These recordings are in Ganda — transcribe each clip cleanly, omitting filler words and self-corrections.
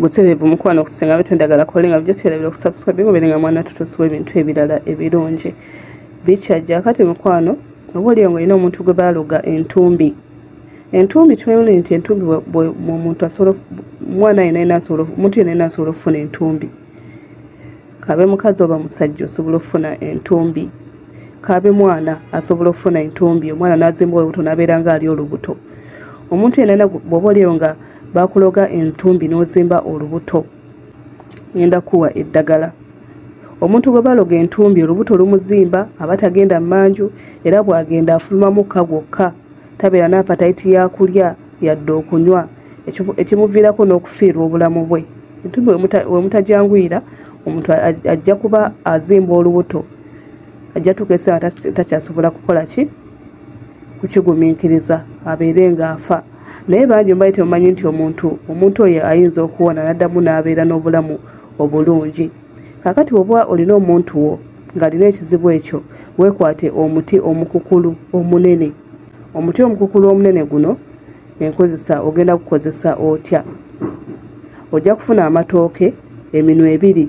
Buterevu mukwano okusenga bitu ndagala kolenga byo terebera okusubscribe ngobelenga mwana tutusubwe ebintu ebirala ebirungi bikyajja kati mukwano obuli ngo ina omuntu gwe baloga entumbi tumuli nti entumbi omuntu asolo mwana ina asolo omuntu ina asolo funa entumbi kabe mukazi oba musajja osobola ofuna entumbi kabe mwana asobola ofuna entumbi omwana nazimba olubuto nabeeranga ali olubuto omuntu ina boboli nga bakuloga entumbi nozimba olubuto ngenda kuwa eddagala omuntu gwe baloga entumbi olubuto lumuzimba abatagenda manju era bwagenda afuluma mukka gwokka tabeera n'apatayiti yakulya yadde okunywa ekimuviirako n'okufiirwa obulamu bwe entumbi wemutajangwira omuntu ajja kuba azimba olubuto ajja tukesa takyasobola kukola ki kukigumiikiriza abeere ng'afa naye bangi mbaite mumanyi nti omuntu oyo ayinza okuwona naddamu n'abeera n'obulamu obulungi kakati oba olina omuntu wo ng'alina ekizibu ekyo weekwate omuti omukukulu omunene omuti omukukulu omunene guno enkozesa ogenda kukozesa otya ojja kufuna amatooke eminwe 2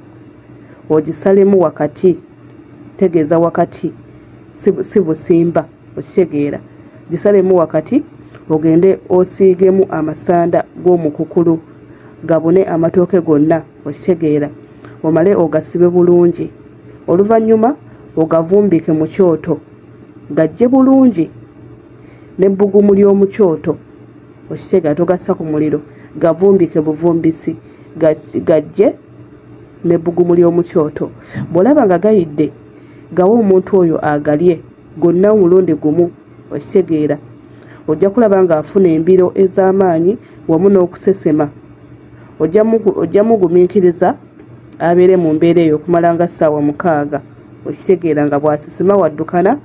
ogisalemu wakati tegeeza wakati si busimba okitegeera gisalemu wakati ogende osiigemu amasanda g'omukukulu gabune amatooke gonna okitegeera omale ogasibe bulungi oluvannyuma ogavumbike mu kyoto gajje bulungi n'ebbugumu ly'omu kyoto okitegeera togassa ku muliro gavumbike buvumbisi gajje n'ebbugumu ly'omu kyoto bw'olaba nga gayidde gawa omuntu oyo agalye gonna omulundi gumu okitegeera ojja kulaba ng'afuna embiro ez'amaanyi wamu n'okusesema ojja mugumiikiriza abeere mu mbeera eyo okumala nga ssaawa 6 okitegeera nga bw'asesema waddukana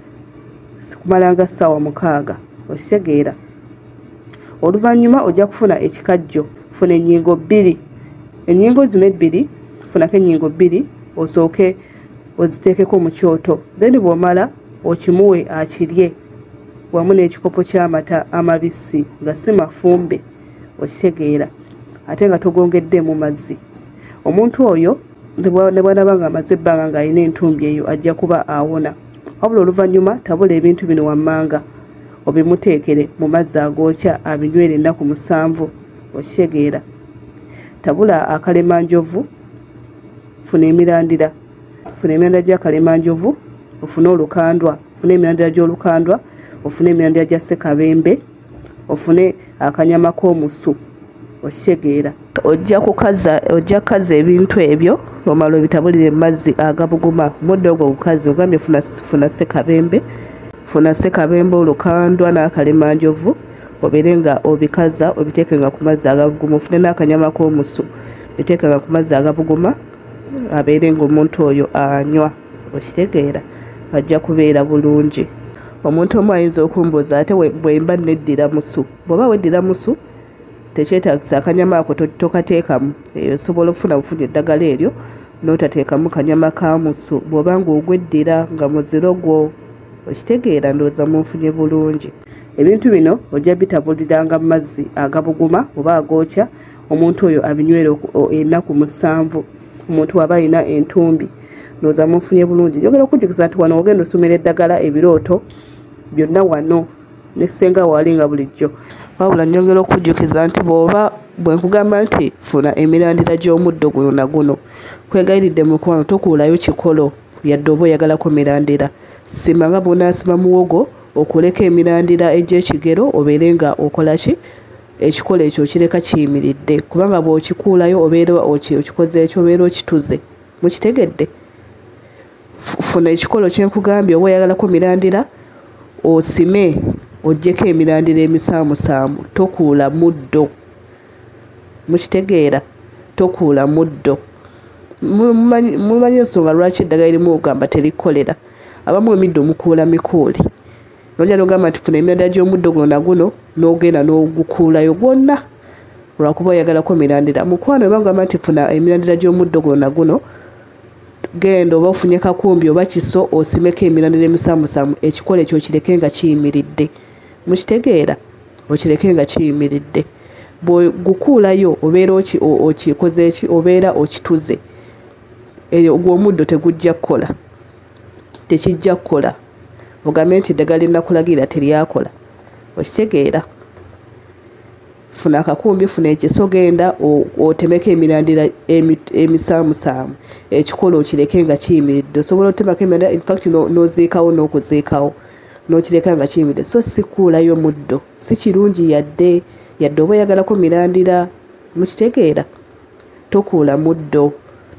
kumala nga ssaawa 6 okitegeera oluvannyuma ojja kufuna ekikajjo funa ennyingo 2 ennyingo zino 2 funako ennyingo 2 osooke oziteekeko mu kyoto then bw'omala okimuwe akirye wamu n'ekikopo ky'amata amabisi nga si mafumbe okitegeera ate nga togongedde mu mazzi omuntu oyo ne bw'anaba nga amaze ebbanga ng'alina entumbi eyo ajja kuba awona wabula oluvannyuma tabula ebintu bino wammanga obimuteekere mu mazzi agookya abinywere ennaku 7 okitegeera tabula akalemanjovu funa emirandira gy'akalemanjovu ofune olukandwa ofune emirandira gy'olukandwa ofune emirandira gya ssekabembe ofune akanyama k'omusu okitegeera ojja kukaza ebintu ebyo omala obitabulire mu mazzi agabuguma mudde ogwo ogukazi ogambye funa ssekabembe olukandwa n'akalemanjovu obeere nga obikaza obiteekenga ku mazzi agabuguma ofune n'akanyama k'omusu biteekenga ku mazzi agabuguma abeere ng'omuntu oyo anywa okitegeera ajja kubeera bulungi omuntu omu ayinza okumbuuza ate bwemba neddira musu bw'oba weddira musu tekyetaagisa akanyama ako tokateekamu osobola okufuna bufunye eddagala eryo n'otateekamu kanyama ka musu bw'oba ng'ogweddira nga muziro gwo okitegeera ndowooza munfunye bulungi ebintu bino ojja bitabuliranga mu mazzi agabuguma oba agookya omuntu oyo abinywere ennaku 7 omuntu waba alina entumbi ndowooza munfunye bulungi njogera okujjukiza nti wano ogenda osomera eddagala ebirooto byonna wano ne SSENGA walinga bulijjo wabula njogera okujjukiza nti bwe nkugamba nti funa emirandira gy'omuddo guno na guno kwegayiridde mukwano tokuulayo kikolo yadde oba oyagalako mirandira sima nga bw'onaasima muwogo okuleka emirandira egy'ekigero obeere nga okola ki ekikolo ekyo okireka kiyimiridde kubanga bw'okikuulayo obeera okikoze ekyo obeera okituze mukitegedde funa ekikolo kyenkugambye oba oyagalako mirandira osime ojjeko emirandira emisaamusaamu tokuula muddo mukitegeera tokuula muddo mumanyi ensonga lwaki eddagala erimu ogamba terikkolera abamu emiddo mukuula mikuuli nojja nogamba nti funa emirandira gy'omuddo guno na guno n'ogenda n'ogukuulayo gwonna lwakuba oyagalako mirandira mukwano eba ngamba nti funa emirandira gy'omuddo guno na guno genda oba ofunye kakumbi oba kiso osimeko emirandira emisaamusaamu ekikola ekyo kireke nga kiyimiridde mukitegeera okireke nga kiyimiridde bwe gukuulayo obeera okikoze eki obeera okituze eyo ogw'omuddo tegujja kukola tekijja kukola ogambe nti eddagala linnakulagira teryakola okitegeera. Funa akakumbi funa ekiso genda otemeko emirandira emisaamusaamu ekikola okireke nga kiyimiridde osobola otemako emirandira infact n'oziikawo n'okuziikawo n'okireka nga kiyimiridde so sikuulayo muddo si kirungi yadde oba oyagalako mirandira mukitegeera. Tokuula muddo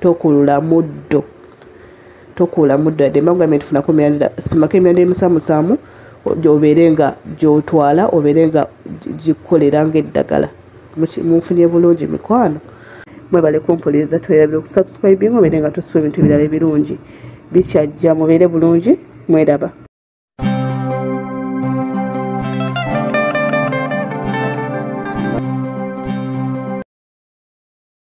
yadde mbagambye nti funako mirandira simako emirandira emisaamusaamu obeere nga gy'otwala obeere nga gikukolera ng'eddagala. Munfunye bulungi mikwano. Mwebale kumpuliriza tweyabire okusubscribinga obeere nga tusiba ebintu ebirala ebirungi bikyajja mubeere bulungi mweraba.